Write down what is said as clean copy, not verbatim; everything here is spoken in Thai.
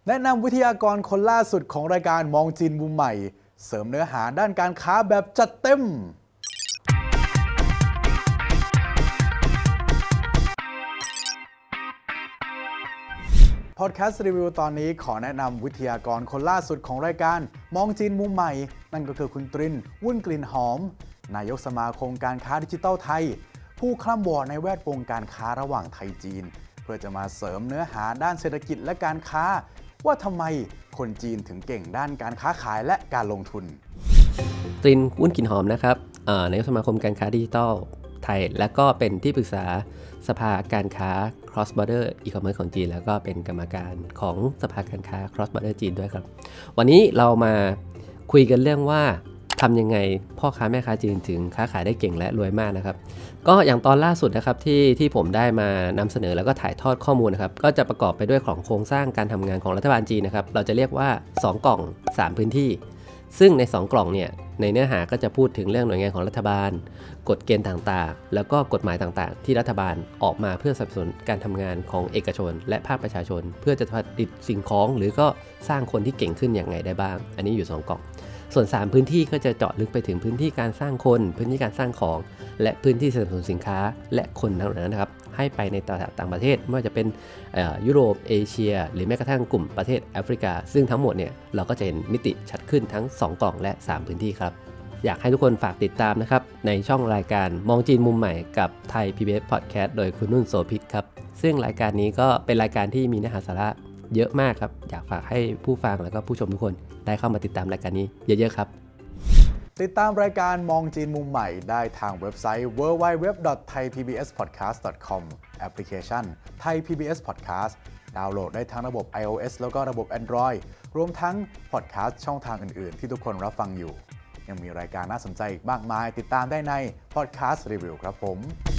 แนะนำวิทยากรคนล่าสุดของรายการมองจีนมุมใหม่เสริมเนื้อหาด้านการค้าแบบจัดเต็มพอดแคสต์รีวิวตอนนี้ขอแนะนำวิทยากรคนล่าสุดของรายการมองจีนมุมใหม่นั่นก็คือคุณตริน วุ่นกลิ่นหอมนายกสมาคมการค้าดิจิทัลไทยผู้คร่ำวอร์ดในแวดวงการค้าระหว่างไทยจีนเพื่อจะมาเสริมเนื้อหาด้านเศรษฐกิจและการค้าว่าทำไมคนจีนถึงเก่งด้านการค้าขายและการลงทุนตริน วุ่นกลิ่นหอมนะครับนายกสมาคมการค้าดิจิทัลไทยและก็เป็นที่ปรึกษาสภาการค้า Cross Border E-commerce ของจีนแล้วก็เป็นกรรมการของสภาการค้า Cross Border จีนด้วยครับวันนี้เรามาคุยกันเรื่องว่าทำยังไงพ่อค้าแม่ค้าจีนถึงค้าขายได้เก่งและรวยมากนะครับก็อย่างตอนล่าสุดนะครับที่ผมได้มานำเสนอแล้วก็ถ่ายทอดข้อมูลนะครับก็จะประกอบไปด้วยของโครงสร้างการทำงานของรัฐบาลจีนนะครับเราจะเรียกว่า2กล่อง3พื้นที่ซึ่งใน2กล่องเนี่ยในเนื้อหาก็จะพูดถึงเรื่องหน่วยงานของรัฐบาลกฎเกณฑ์ต่างๆแล้วก็กฎหมายต่างๆที่รัฐบาลออกมาเพื่อสนับสนุนการทำงานของเอกชนและภาคประชาชนเพื่อจะผลิตสิ่งของหรือก็สร้างคนที่เก่งขึ้นอย่างไรได้บ้างอันนี้อยู่2กล่องส่วน3พื้นที่ก็จะเจาะลึกไปถึงพื้นที่การสร้างคนพื้นที่การสร้างของและพื้นที่สนับสนุนสินค้าและคนเหล่านั้นนะครับให้ไปในตลาดต่างประเทศไม่ว่าจะเป็นยุโรปเอเชียหรือแม้กระทั่งกลุ่มประเทศแอฟริกาซึ่งทั้งหมดเนี่ยเราก็จะเห็นมิติชัดขึ้นทั้ง2กล่องและ3พื้นที่ครับอยากให้ทุกคนฝากติดตามนะครับในช่องรายการมองจีนมุมใหม่กับไทย PBS Podcast โดยคุณนุ่นโสภิตครับซึ่งรายการนี้ก็เป็นรายการที่มีเนื้อหาสาระเยอะมากครับอยากฝากให้ผู้ฟังแล้วก็ผู้ชมทุกคนได้เข้ามาติดตามรายการนี้เยอะๆครับติดตามรายการมองจีนมุมใหม่ได้ทางเว็บไซต์ www.thaipbspodcast.com แอปพลิเคชัน Thai PBS Podcast ดาวน์โหลดได้ทั้งระบบ iOS แล้วก็ระบบ Android รวมทั้งพอดแคสต์ช่องทางอื่นๆที่ทุกคนรับฟังอยู่ยังมีรายการน่าสนใจอีกมากมายติดตามได้ใน Podcast Review ครับผม